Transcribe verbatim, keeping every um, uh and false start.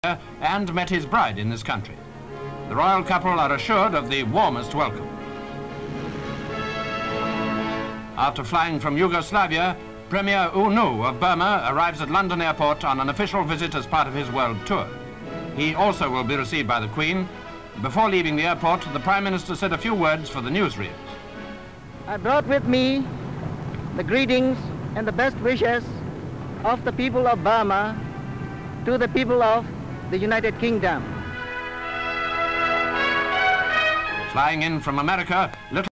Yugoslavia and met his bride in this country. The royal couple are assured of the warmest welcome. After flying from Yugoslavia, Premier U Nu of Burma arrives at London Airport on an official visit as part of his world tour. He also will be received by the Queen. Before leaving the airport, the Prime Minister said a few words for the newsreaders. I brought with me the greetings and the best wishes of the people of Burma to the people of the United Kingdom. Flying in from America, little